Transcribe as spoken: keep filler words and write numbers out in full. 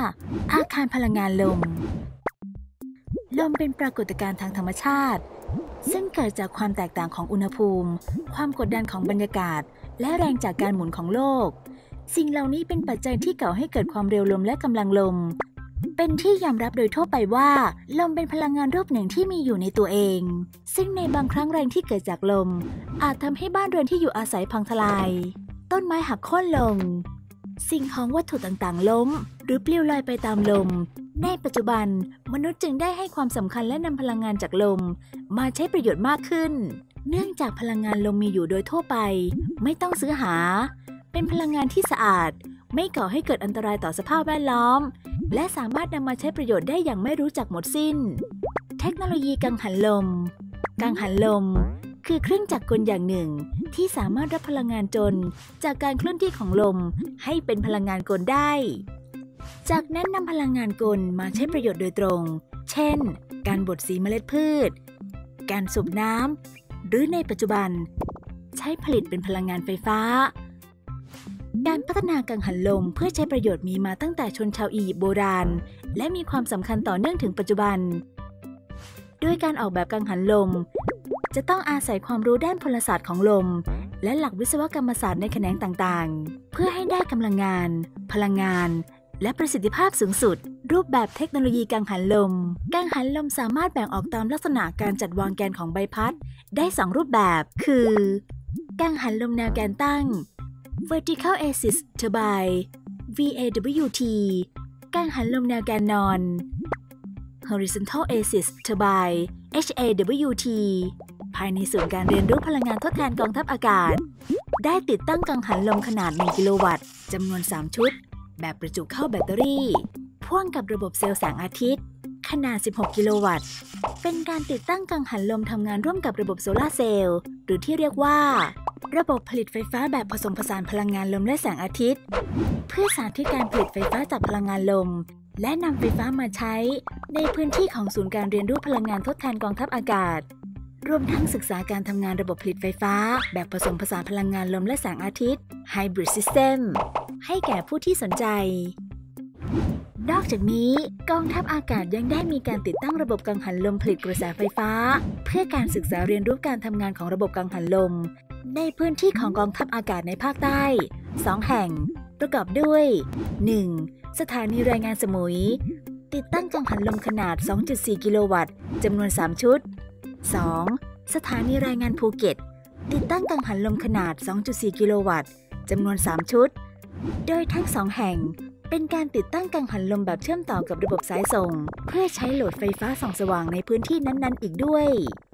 อาคารพลังงานลมลมเป็นปรากฏการณ์ทางธรรมชาติซึ่งเกิดจากความแตกต่างของอุณหภูมิความกดดันของบรรยากาศและแรงจากการหมุนของโลกสิ่งเหล่านี้เป็นปัจจัยที่ก่อให้เกิดความเร็วลมและกำลังลมเป็นที่ยอมรับโดยทั่วไปว่าลมเป็นพลังงานรูปหนึ่งที่มีอยู่ในตัวเองซึ่งในบางครั้งแรงที่เกิดจากลมอาจทำให้บ้านเรือนที่อยู่อาศัยพังทลายต้นไม้หักโค่นลงสิ่งของวัตถุต่างๆล้มหรือปลิวลอยไปตามลมในปัจจุบันมนุษย์จึงได้ให้ความสำคัญและนำพลังงานจากลมมาใช้ประโยชน์มากขึ้นเนื่องจากพลังงานลมมีอยู่โดยทั่วไปไม่ต้องซื้อหาเป็นพลังงานที่สะอาดไม่ก่อให้เกิดอันตรายต่อสภาพแวดล้อมและสามารถนำมาใช้ประโยชน์ได้อย่างไม่รู้จักหมดสิ้นเทคโนโลยีกังหันลมกังหันลมคือเครื่องจักรกลอย่างหนึ่งที่สามารถรับพลังงานจนจากการเคลื่อนที่ของลมให้เป็นพลังงานกลได้จากนั้นนำพลังงานกลมาใช้ประโยชน์โดยตรงเช่นการบดสีเมล็ดพืชการสูบน้ำหรือในปัจจุบันใช้ผลิตเป็นพลังงานไฟฟ้าการพัฒนากังหันลมเพื่อใช้ประโยชน์มีมาตั้งแต่ชนชาวอียิปต์โบราณและมีความสำคัญต่อเนื่องถึงปัจจุบันด้วยการออกแบบกังหันลมจะต้องอาศัยความรู้ด้านพลศาสตร์ของลมและหลักวิศวกรรมศาสตร์ในแขนงต่างๆเพื่อให้ได้กำลังงานพลังงานและประสิทธิภาพสูงสุดรูปแบบเทคโนโลยีกังหันลมกังหันลมสามารถแบ่งออกตามลักษณะการจัดวางแกนของใบพัดได้สองรูปแบบคือกังหันลมแนวแกนตั้ง Vertical Axis Turbine วี เอ ดับเบิลยู ที กังหันลมแนวแกนนอน Horizontal Axis Turbine เอช เอ ดับเบิลยู ที ภายในศูนย์การเรียนรู้พลังงานทดแทนกองทัพอากาศได้ติดตั้งกังหันลมขนาดหนึ่งกิโลวัตต์จำนวนสามชุดแบบประจุเข้าแบตเตอรี่พ่วงกับระบบเซลล์แสงอาทิตย์ขนาดสิบหกกิโลวัตต์เป็นการติดตั้งกังหันลมทำงานร่วมกับระบบโซลาร์เซลล์หรือที่เรียกว่าระบบผลิตไฟฟ้าแบบผสมผสานพลังงานลมและแสงอาทิตย์เพื่อสาธิตการผลิตไฟฟ้าจากพลังงานลมและนำไฟฟ้ามาใช้ในพื้นที่ของศูนย์การเรียนรู้พลังงานทดแทนกองทัพอากาศรวมทั้งศึกษาการทำงานระบบผลิตไฟฟ้าแบบผสมผสานพลังงานลมและแสงอาทิตย์ Hybrid System ให้แก่ผู้ที่สนใจนอกจากนี้กองทัพอากาศยังได้มีการติดตั้งระบบกังหันลมผลิตกระแสไฟฟ้าเพื่อการศึกษาเรียนรู้การทำงานของระบบกังหันลมในพื้นที่ของกองทัพอากาศในภาคใต้สองแห่งประกอบด้วย หนึ่ง สถานีรายงานสมุยติดตั้งกังหันลมขนาด สองจุดสี่ กิโลวัตต์จำนวนสามชุด สอง สถานีรายงานภูเก็ตติดตั้งกังหันลมขนาด สองจุดสี่ กิโลวัตต์จำนวนสามชุดโดยทั้งสองแห่งเป็นการติดตั้งกังหันลมแบบเชื่อมต่อกับระบบสายส่งเพื่อใช้โหลดไฟฟ้าส่องสว่างในพื้นที่นั้นๆอีกด้วย